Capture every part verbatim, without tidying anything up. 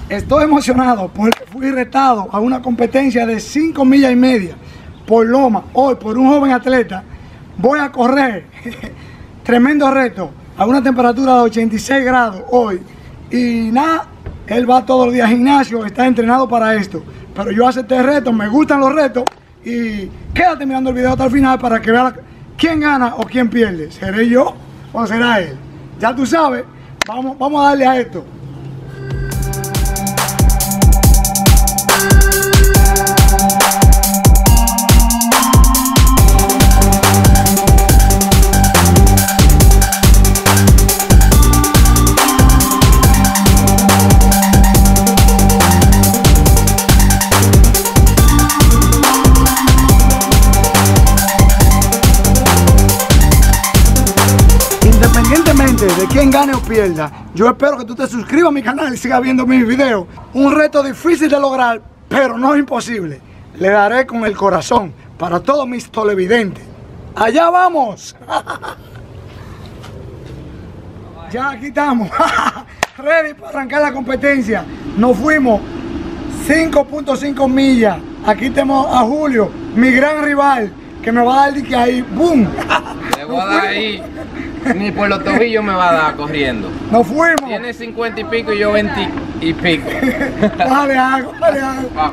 Estoy emocionado porque fui retado a una competencia de cinco millas y media por loma. Hoy, por un joven atleta, voy a correr. Tremendo reto, a una temperatura de ochenta y seis grados hoy. Y nada, él va todos los días al gimnasio, está entrenado para esto. Pero yo acepté el reto, me gustan los retos. Y quédate mirando el video hasta el final para que veas quién gana o quién pierde. ¿Seré yo o será él? Ya tú sabes, vamos, vamos a darle a esto. Independientemente de quién gane o pierda, yo espero que tú te suscribas a mi canal y sigas viendo mis videos. Un reto difícil de lograr, pero no imposible. Le daré con el corazón para todos mis televidentes. ¡Allá vamos! Ya aquí estamos. Ready para arrancar la competencia. Nos fuimos cinco punto cinco millas. Aquí tenemos a Julio, mi gran rival, que me va a dar de que ahí, ¡boom! Le voy a dar ahí. Ni por los tobillos me va a dar corriendo. Nos fuimos. Tiene cincuenta y pico y yo veinte y pico. Dale algo, dale algo. Va.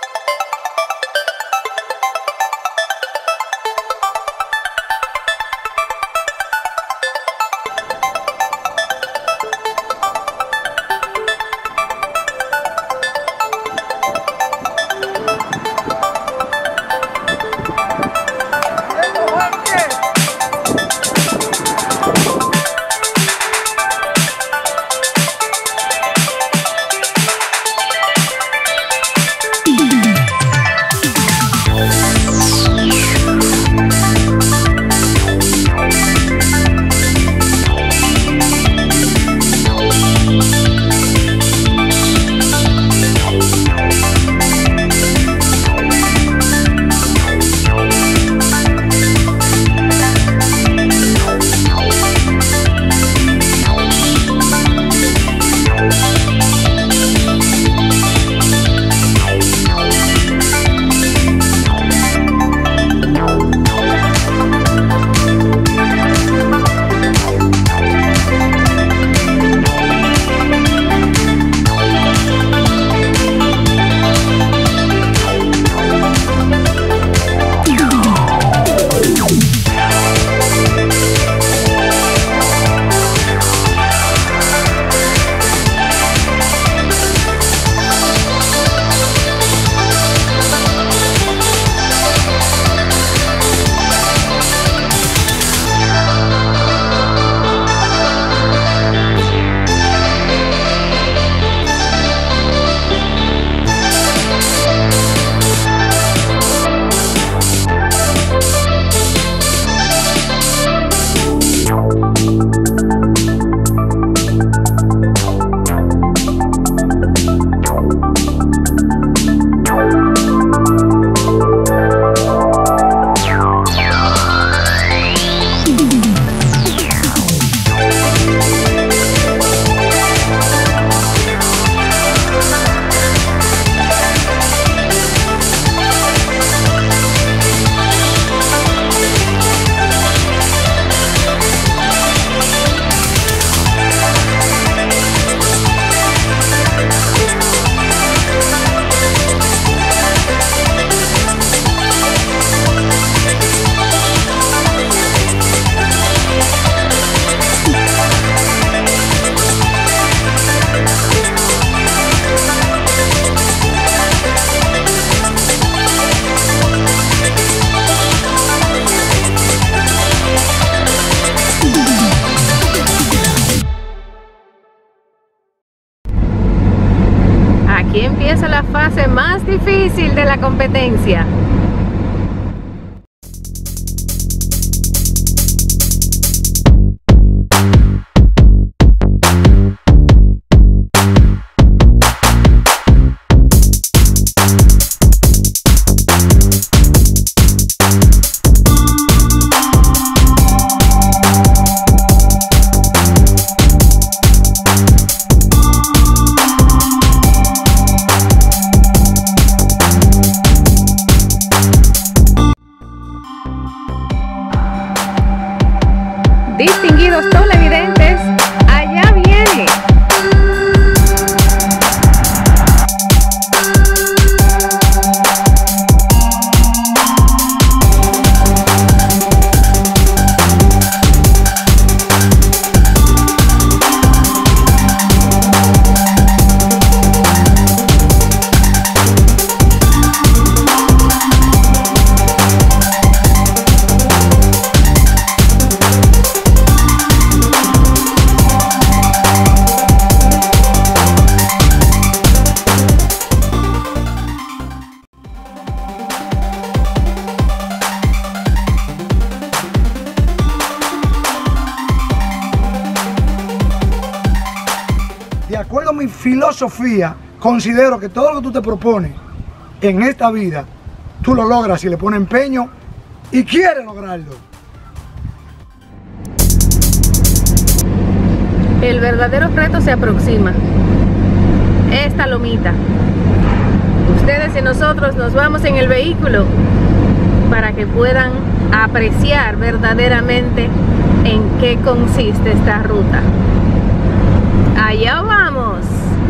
Aquí empieza la fase más difícil de la competencia. Distinguidos televidentes, allá viene. De acuerdo a mi filosofía, considero que todo lo que tú te propones en esta vida, tú lo logras si le pones empeño y quieres lograrlo. El verdadero reto se aproxima. Esta lomita. Ustedes y nosotros nos vamos en el vehículo para que puedan apreciar verdaderamente en qué consiste esta ruta. Allá vamos.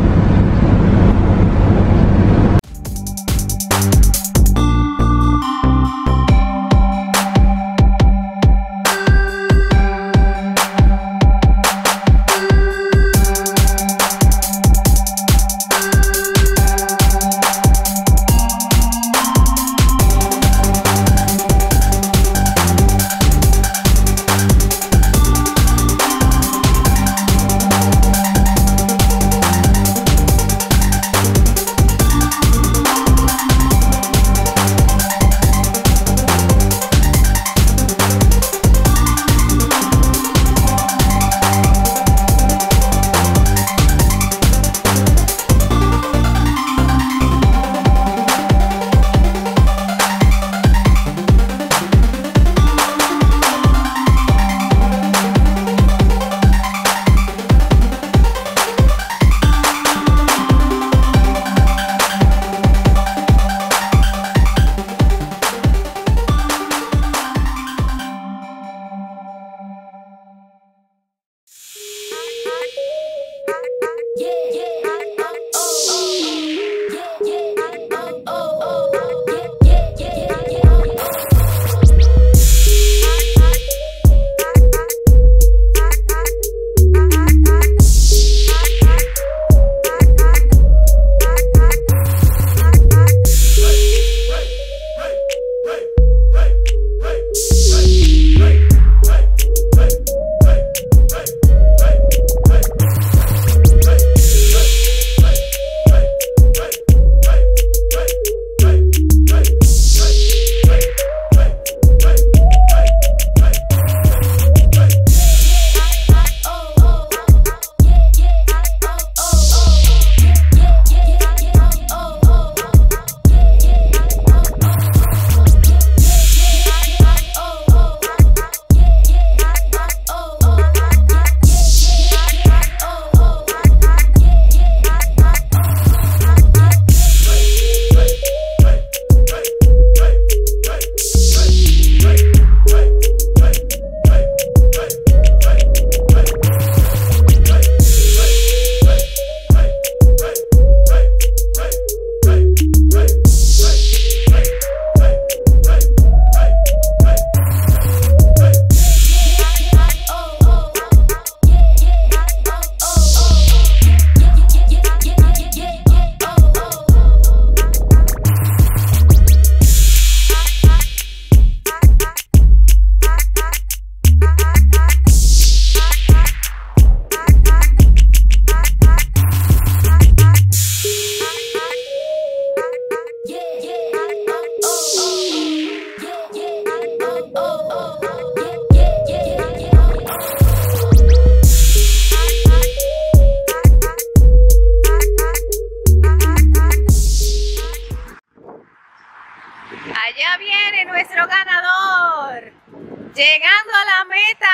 Allá viene nuestro ganador, llegando a la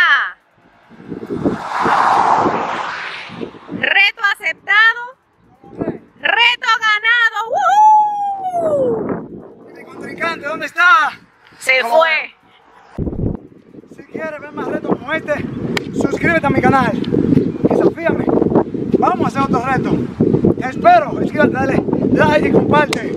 meta. Reto aceptado, reto ganado. ¡Woohoo! ¿Mi contrincante dónde está? Se fue. Si quieres ver más retos como este, suscríbete a mi canal. Desafíame. Vamos a hacer otro reto. Te espero. Suscríbete, dale like y comparte.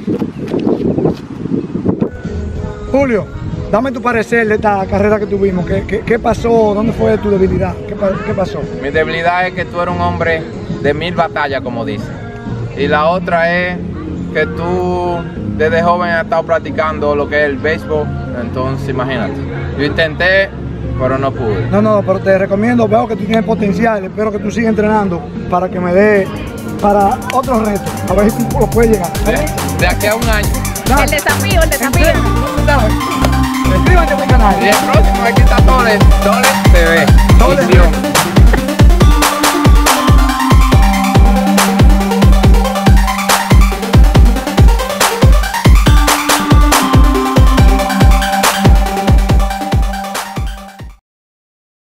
Julio, dame tu parecer de esta carrera que tuvimos. ¿Qué, qué, qué pasó? ¿Dónde fue tu debilidad? ¿Qué, qué pasó? Mi debilidad es que tú eres un hombre de mil batallas, como dice. Y la otra es que tú desde joven has estado practicando lo que es el béisbol. Entonces, imagínate. Yo intenté, pero no pude. No, no, pero te recomiendo, veo que tú tienes potencial. Espero que tú sigas entrenando para que me dé para otros retos. A ver si tú lo puedes llegar. De, de aquí a un año. Dale. El desafío, el desafío. Suscríbete a mi canal. Y el próximo aquí está Doble, Doble T V. Doble. Visión.